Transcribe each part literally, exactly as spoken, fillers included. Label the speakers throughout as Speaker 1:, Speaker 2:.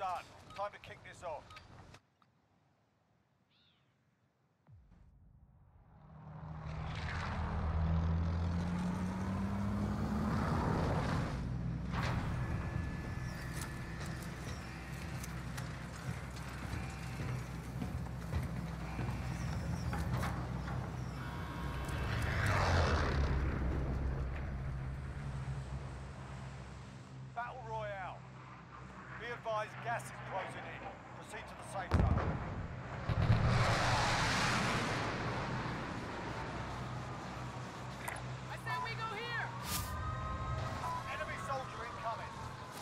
Speaker 1: done. Time to kick this off. Battle Royale. Be advised, gas is closing in. Proceed to the safe zone.
Speaker 2: I said we go here!
Speaker 1: Enemy soldier incoming.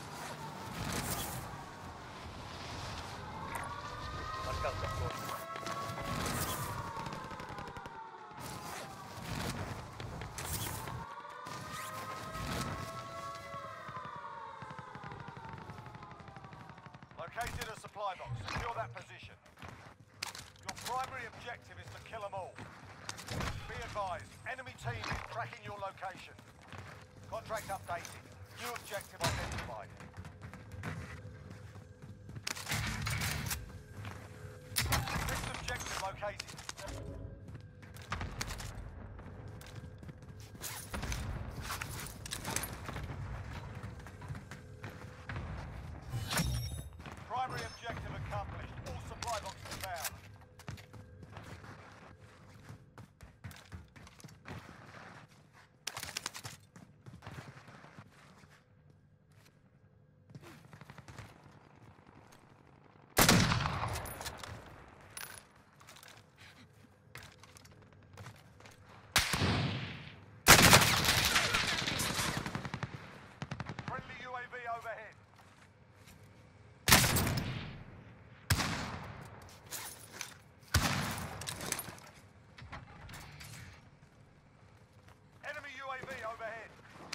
Speaker 3: Marcato a corpo.
Speaker 1: Located a supply box. Secure that position. Your primary objective is to kill them all. Be advised, enemy team is tracking your location. Contract updated. New objective identified. Fixed objective located. Primary objective accomplished. All supply boxes found. Friendly U A V overhead. Enemy U A V overhead.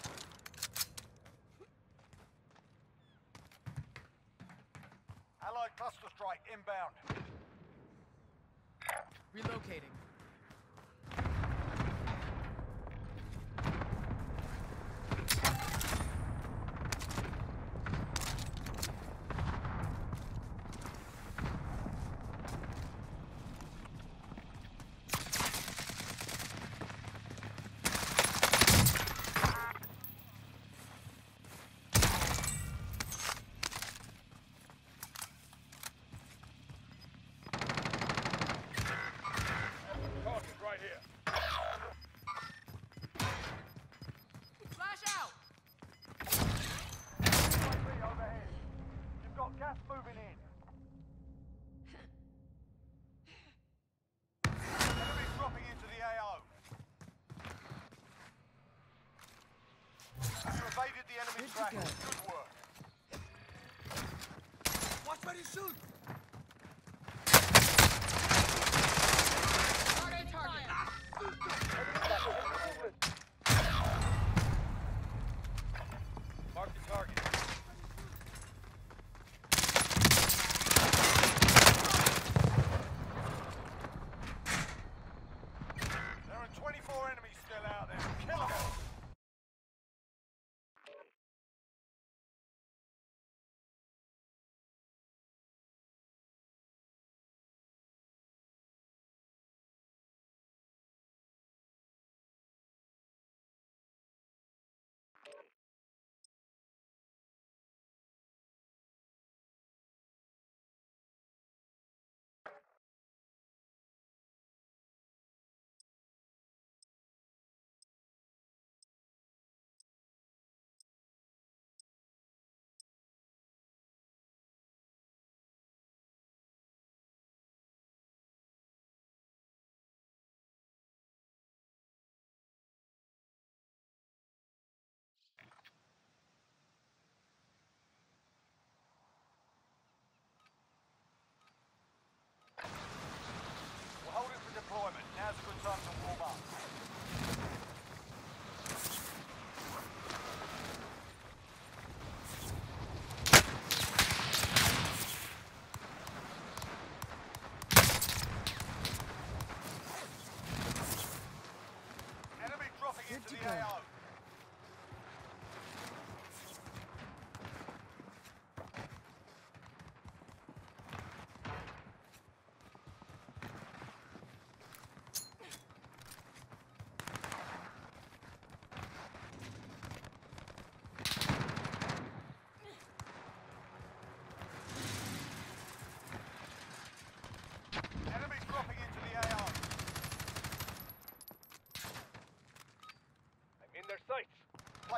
Speaker 1: Allied cluster strike inbound.
Speaker 2: Relocating.
Speaker 1: Target right here.
Speaker 2: Flash out!
Speaker 1: U A V overhead. You've got gas moving in. Enemy dropping into the A O. You evaded the enemy
Speaker 2: Good to
Speaker 1: track.
Speaker 2: go.
Speaker 1: Good work.
Speaker 2: Watch where you shoot!
Speaker 1: Mark the target. There are twenty-four enemies still out there. Kill them all.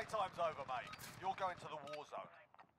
Speaker 1: Playtime's over, mate. You're going to the war zone.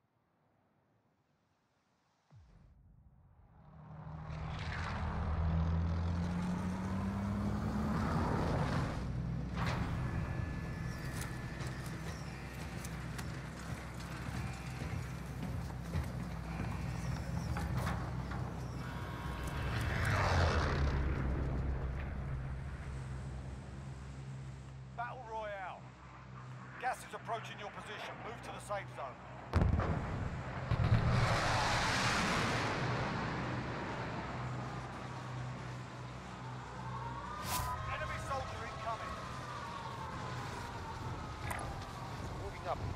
Speaker 1: Battle Royale. Gas is approaching your position. Move to the safe zone. Enemy soldier incoming.
Speaker 3: Moving up.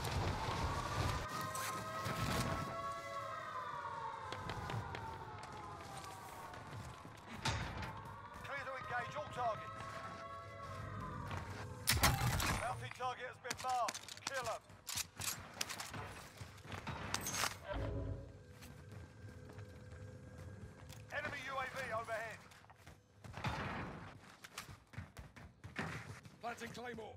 Speaker 1: Clear to engage all targets. Bounty target has been marked. Kill him. Enemy U A V overhead.
Speaker 4: Planting Claymore.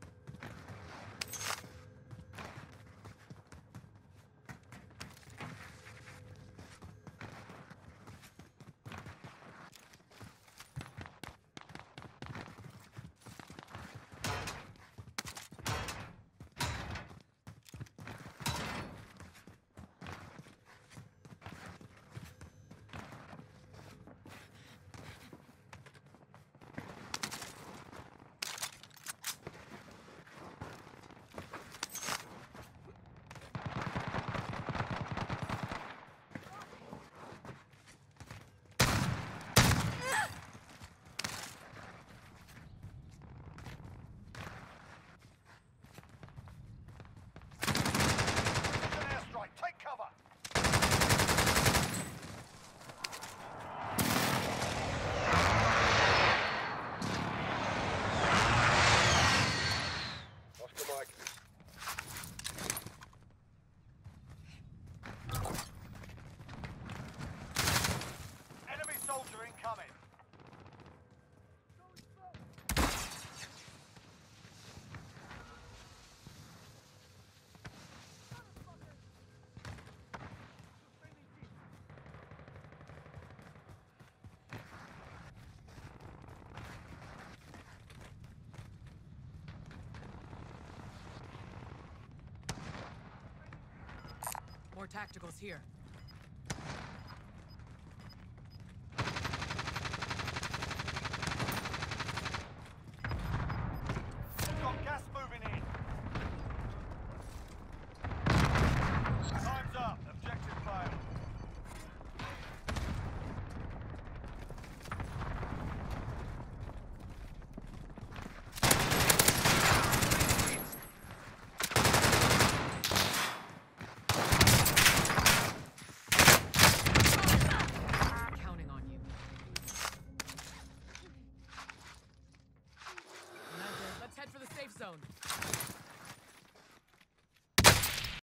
Speaker 1: An airstrike. Take cover.
Speaker 3: Oscar Mike.
Speaker 1: Enemy soldier incoming.
Speaker 2: More tacticals here.